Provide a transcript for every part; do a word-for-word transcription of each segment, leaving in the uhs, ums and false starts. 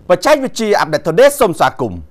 បច្ចេកវិទ្យាអាប់ដេត Today សូមស្វាគមន៍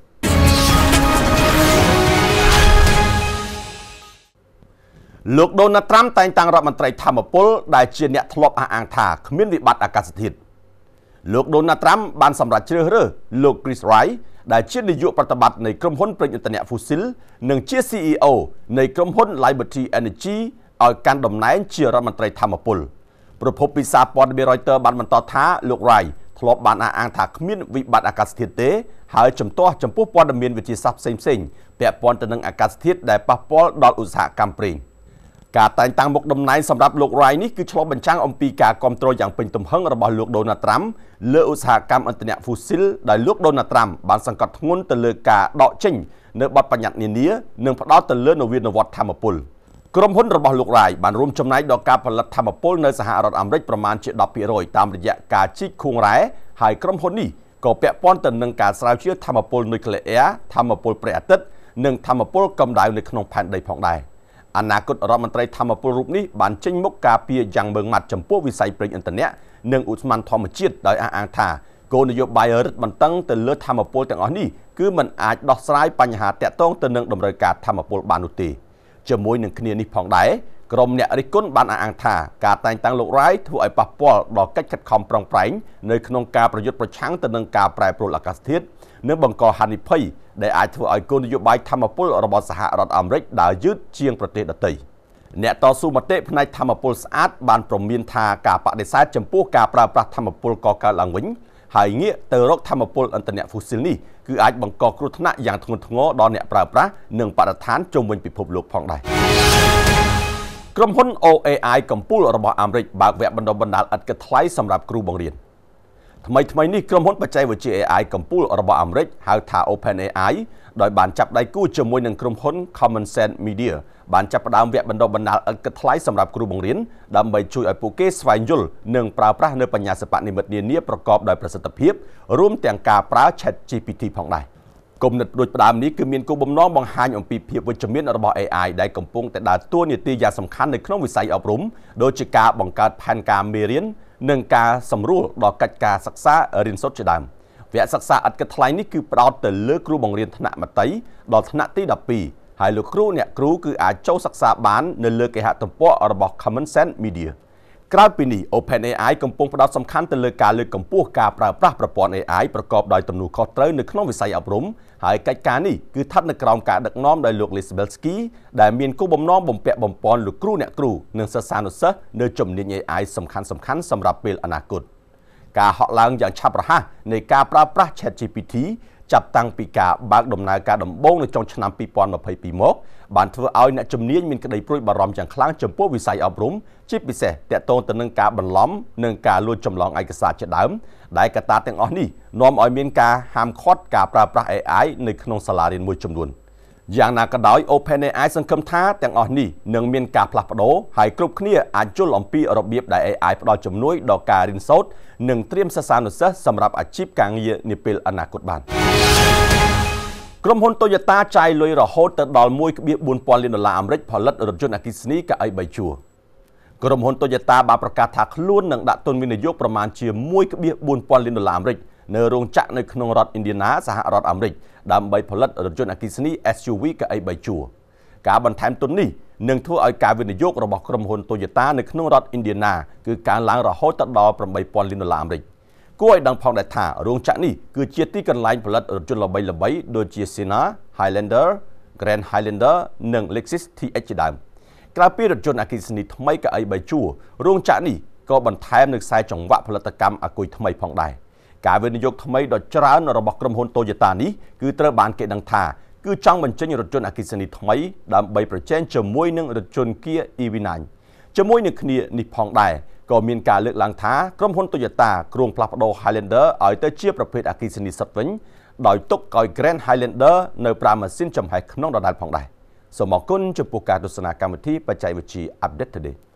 លោក Donald Trump តែងតាំងរដ្ឋមន្ត្រីធម្មពលដែលជាអ្នកធ្លាប់អះអាងថាគ្មានវិបត្តិអាកាសធាតុលោក Donald Trump បានសម្រេចជ្រើសរើសលោក Chris Wright ដែលជានាយកប្រតិបត្តិនៃក្រុមហ៊ុនប្រេងឥន្ធនៈ Fossil និងជា ซี អ៊ី អូ នៃក្រុមហ៊ុន Liberty Energy ឲ្យកាន់តំណែងជារដ្ឋមន្ត្រីធម្មពលប្រពន្ធពីសារព័ត៌មាន Reuters បានបន្តថាលោក Wright ធ្លាប់បានអះអាងថាគ្មានវិបត្តិអាកាសធាតុទេហើយជំទាស់ចំពោះព័ត៌មានវិទ្យាសាស្ត្រផ្សេងៗពាក់ព័ន្ធទៅនឹងអាកាសធាតុដែលប៉ះពាល់ដល់ឧស្សាហកម្មប្រេងការតែងតាំងមុខតំណែងសម្រាប់លោក Wright នេះគឺឆ្លុះបញ្ចាំងអំពីការគ្រប់គ្រងយ៉ាងពេញទំហឹងរបស់លោក Donald Trump លើឧស្សាហកម្មឥន្ធនៈ Fossil ដែលលោក Donald Trump បានសង្កត់ធ្ងន់ទៅលើការដកចេញនៅបទបញ្ញត្តិនានានិងផ្ដោតទៅលើនវានុវត្តន៍ធម្មពលក្រុមហ៊ុនរបស់លោក Wright បានរួមចំណែកដល់ការផលិតធម្មពលនៅសហរដ្ឋអាមេរិកប្រមាណជា 10ភាគរយ តាមរយៈការជីកខួងរ៉ែហើយក្រុមហ៊ុននេះក៏ពាក់ព័ន្ធទៅនឹងការស្រាវជ្រាវធម្មពលនុយក្លេអ៊ែរធម្មពលព្រះអាទិត្យនិងធម្មពលកម្ដៅនៅក្នុងផែនដីផងដែរអនាគតរដ្ឋមន្ត្រីធម្មពលរូបនេះបានចេញមុខការពារយ៉ាងម៉ឺងម៉ាត់ចំពោះវិស័យប្រេងឥន្ធនៈនិងឧស្ម័នធម្មជាតិដោយអះអាងថាគោលនយោបាយរឹតបន្តឹងទៅលើធម្មពលទាំងអស់នេះគឺมันអាចដោះស្រាយបញ្ហាតាក់ទងទៅនឹងតម្រូវការធម្មពលបាននោះទេជាមួយនឹងគ្នានេះផងដែរក្រុមអ្នករិះគន់បានអះអាងថាការតែងតាំងលោក Wright ធ្វើឲ្យប៉ះពាល់ដល់កិច្ចខិតខំប្រឹងប្រែងនៅក្នុងការប្រយុទ្ធប្រឆាំងទៅនឹងការប្រែប្រួលអាកាសធាតុនិងបង្កហានិភ័យដែលអាចធ្វើឲ្យគោលនយោបាយធម្មពលរបស់សហរដ្ឋអាមេរិកដើរយឺតជាងប្រទេសដទៃអ្នកតស៊ូមតិផ្នែកធម្មពលស្អាតបានព្រមានថាការបដិសេធចំពោះការប្រើប្រាស់ធម្មពលកកើតឡើងវិញហើយងាកទៅរកធម្មពលឥន្ធនៈ Fossil នេះគឺអាចបង្កគ្រោះថ្នាក់យ៉ាងធ្ងន់ធ្ងរដល់អ្នកប្រើប្រាស់និងបរិស្ថានជុំវិញពិភពលោកផងដែរក្រុមហ៊ុន អូ អេ អាយ កំពូលរបស់អាមេរិកបើកវគ្គបណ្ដុះបណ្ដាលឥតគិតថ្លៃសម្រាប់គ្រូបង្រៀនថ្មីថ្មីនេះក្រុមហ៊ុនបច្ចេកវិទ្យា អេ អាយ កំពូលរបស់អាមេរិកហៅថា OpenAI ដោយបានចាប់ដៃគូជាមួយនឹងក្រុមហ៊ុន Common Sense Media បានចាប់ផ្ដើមវគ្គបណ្ដុះបណ្ដាលឥតគិតថ្លៃសម្រាប់គ្រូបង្រៀនដើម្បីជួយឲ្យពួកគេស្វែងយល់និងប្រើប្រាស់នៅបញ្ញាសិប្បនិម្មិតនានាប្រកបដោយប្រសិទ្ធភាពរួមទាំងការប្រើ Chat ជី ពី ទី ផងដែរគំនិតដូចផ្ដើមនេះគឺមានគោលបំណងបង្ហាញអំពីភាពវិជ្ជមានរបស់ អេ អាយ ដែលកំពុងតែដើរតួនាទីយ៉ាងសំខាន់នៅក្នុងវិស័យអប់រំដូចជាការបង្កើតផែនការមេរៀននិងការសម្រួលដល់កិច្ចការសិក្សារៀនសូត្រជាដើមវគ្គសិក្សាឥតគិតថ្លៃនេះគឺផ្ដោតទៅលើគ្រូបង្រៀនថ្នាក់មត្តេយ្យដល់ថ្នាក់ទីដប់ពីរហើយលោកគ្រូអ្នកគ្រូគឺអាចចូលសិក្សាបាននៅលើគេហទំព័ររបស់ Common Sense Media ក្រៅពីនេះ OpenAI កំពុងផ្ដោតសំខាន់ទៅលើការលើកកម្ពស់ការប្រើប្រាស់ប្រព័ន្ធ អេ អាយ ប្រកបដោយទំនួលខុសត្រូវនៅក្នុងវិស័យអប់រំហើយកិច្ចការនេះគឺស្ថិតនៅក្រោមការដឹកនាំដោយលោក Liz Belsky ដែលមានគោលបំណងបំពាក់បំពាន់លោកគ្រូអ្នកគ្រូនិងសិស្សានុសិស្សនៅជំនាញ អេ អាយ សំខាន់សំខាន់សម្រាប់ពេលអនាគតការហក់ឡើងយ៉ាងឆាប់រហ័សនៃការប្រើប្រាស់ Chat ជី ពី ទី ចាប់តាំងពីការបើកដំណើរការដំបូងនៅចុងឆ្នាំពីរពាន់ម្ភៃពីរមកបានធ្វើឲ្យអ្នកជំនាញមានក្តីព្រួយបារម្ភយ៉ាងខ្លាំងចំពោះវិស័យអប់រំជាពិសេសទាក់ទងទៅនឹងការបន្លំនិងការលួចចម្លងឯកសារជាដើមដែលកត្តាទាំងអស់នេះនាំឲ្យមានការហាមឃាត់ការប្រើប្រាស់ អេ អាយ នៅក្នុងសាលារៀនមួយចំនួនយ៉ាងណាក៏ដោយ OpenAI សង្ឃឹមថាទាំងអស់នេះនឹងមានការផ្លាស់ប្ដូរហើយគ្រប់គ្នាអាចយល់អំពីរបៀបដែល អេ អាយ ផ្ដល់ជំនួយដល់ការរៀនសូត្រនិងត្រៀមសិស្សានុសិស្សសម្រាប់អាជីពការងារនាពេលអនាគតបានក្រុមហ៊ុន Toyota ចាយលុយរហូតទៅដល់ មួយភាគបួនពាន់លានដុល្លារអាមេរិកផលិតរថយន្តអគ្គិសនីកៅអីបីជួរក្រុមហ៊ុន Toyota បានប្រកាសថាខ្លួននឹងដាក់ទុនវិនិយោគប្រមាណជា មួយភាគបួនពាន់លានដុល្លារអាមេរិកនៅរោងចក្រនៅក្នុងរដ្ឋ Indiana សហរដ្ឋអាមេរិកដើម្បីផលិតរថយន្តអគ្គិសនី អេស យូ វី កៅអីបីជួរការបន្ថែមទុននេះនឹងធ្វើឲ្យការវិនិយោគរបស់ក្រុមហ៊ុន Toyota នៅក្នុងរដ្ឋ Indiana គឺកើនឡើងរហូតដល់ ប្រាំបីពាន់លានដុល្លារអាមេរិកគួរឲ្យដឹងផងដែរថារោងចក្រនេះគឺជាទីកន្លែងផលិតរថយន្តល្បីៗដូចជា Sienna, Highlander, Grand Highlander និង Lexus ធី អិច ជាដើមក្រៅពីរថយន្តអគ្គិសនីថ្មីកៅអីបីជួររោងចក្រនេះក៏បន្ថែមនូវខ្សែចង្វាក់ផលិតកម្មអាគុយថ្មីផងដែរការវិនិយោគថ្មីដ៏ច្រើនរបស់ក្រុមហ៊ុន Toyota នេះគឺត្រូវបានគេដឹងថាគឺចង់បញ្ចេញរថយន្តអគ្គិសនីថ្មីដើម្បីប្រជែងជាមួយនឹងរថយន្ត Kia អ៊ី វី ណាइन ជាមួយនឹងគ្នានេះផងដែរក៏មានការលើកឡើងថាក្រុមហ៊ុន Toyota គ្រោងផ្លាស់ប្ដូរ Highlander ឲ្យទៅជាប្រភេទអគ្គិសនីសុទ្ធវិញដោយទុកឲ្យ Grand Highlander នៅប្រើម៉ាស៊ីនចំហែកក្នុងដដែលផងដែរសូមអរគុណចំពោះការទស្សនាកម្មវិធីបច្ចេកវិទ្យា Update Today